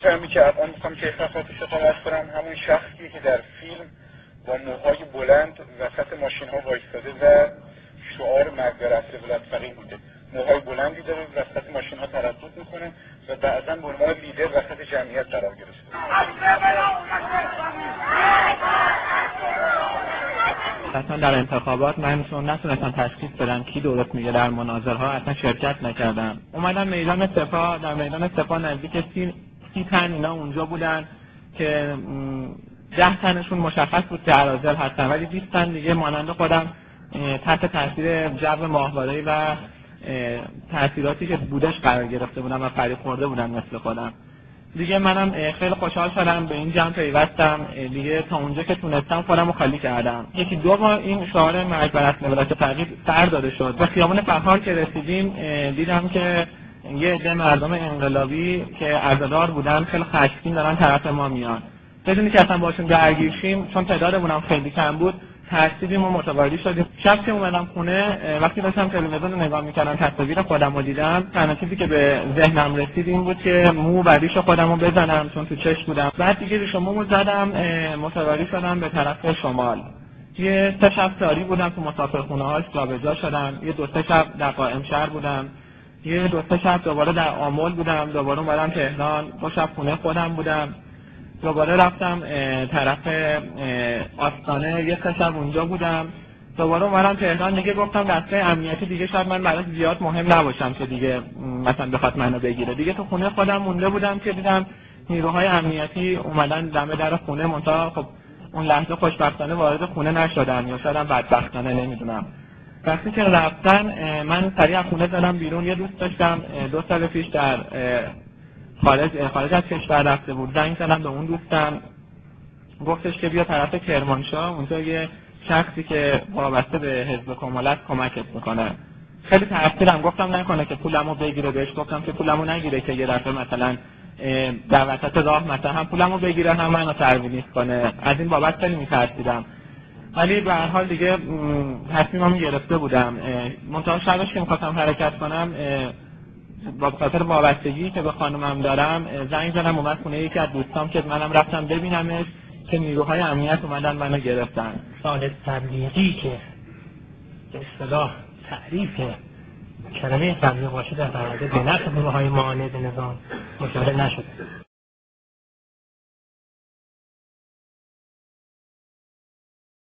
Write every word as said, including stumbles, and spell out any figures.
فهمی که الان میخوام کیفرخواتش رو قابل کنم، همون شخصی که در فیلم با موهای بلند وسط ماشین ها وایستاده و شعار مرگ بر اصل ولایت فقیه بوده. موهای بلندی داره، وسط ماشین ها تردد میکنه و بعضا به عنوان لیدر وسط جمعیت قرار گرفته. اصلا در انتخابات من چون نتونستم تشخیص بدم کی درست میگه در مناظرها اصلا شرکت نکردم. اومدم میدان سپاه، در میدان سپاه نزدیک سی, سی تن اینا اونجا بودن که ده تنشون مشخص بود که اراذل هستن، ولی بیست تن دیگه مانند خودم تحت تاثیر جو ماهواره‌ای و تاثیراتی که بودش قرار گرفته بودم و فریب خورده بودم مثل خودم. دیگه منم خیلی خوشحال شدم به این جمع پیوستم، دیگه تا اونجا که تونستم خودم رو خالی کردم. یکی دو ماه این شعار مرگ بر اصل ولایت فقیه سر داده شد. به خیابان بهار که رسیدیم دیدم که یه عده مردم انقلابی که عزادار بودن خیلی خشمگین دارن طرف ما میان. بدونی که اصلا باشون درگیر شیم، چون تعدادمون خیلی کم بود، ترسیدیم و متواری شدیم. شب که اومدم خونه، وقتی داشتم تلویزیون رو نگاه میکردم تصاویر خودم رو دیدم، تنها چیزی که به ذهنم رسید این بود که مو و ریش خودم رو بزنم چون تو چشم بودم. بعد دیگه ریش و مومو زدم، متواری شدم به طرف شمال. یه سه شب ساری بودم تو مسافرخونه هاش جابجا شدم، یه دو سه شب در قائم شهر بودم، یه دو سه شب دوباره در آمل بودم، دوباره اومدم تهران، دو شب خونه خودم بودم، دوباره رفتم طرف آستانه، یه سه شب اونجا بودم، دوباره اومدم تهران. دیگه گفتم دسته امنیتی دیگه شاید من براش زیاد مهم نباشم که دیگه مثلا بخواد منو بگیره. دیگه تو خونه خودم مونده بودم که دیدم نیروهای امنیتی اومدن دم در خونه، منتها خب اون لحظه خوشبختانه وارد خونه نشدن یا شاید بدبختانه نمیدونم. وقتی که رفتن من سریع از خونه زدم بیرون. یه دوست داشتم دو سال پیش در خارج خارج از کشور رفته بود، زنگ زدم به اون دوستم، گفتش که بیا طرف کرمانشاه، اونجا یه شخصی که وابسته به حزب کمالت کمکت میکنه. خیلی ترسیدم، گفتم نکنه که پولمو بگیره. بهش گفتم که پولمو نگیره که یه دفعه مثلا در وسط راه مثلا هم پولمو بگیره هم منو ترویج کنه. از این بابت خیلی میترسیدم، ولی به هر حال دیگه تصمیمم گرفته بودم. منتها شبش که میخواستم حرکت کنم با خاطر وابستگی که به خانمم دارم زنگ زدم اومد خونه یکی از دوستام که منم رفتم ببینمش که نیروهای امنیت اومدن منو گرفتن. سال تبلیغی که به اصطلاح تعریف کلمه تبلیغ باشه در برابر به نقص نیروهای معاند نظام مشاهده نشده.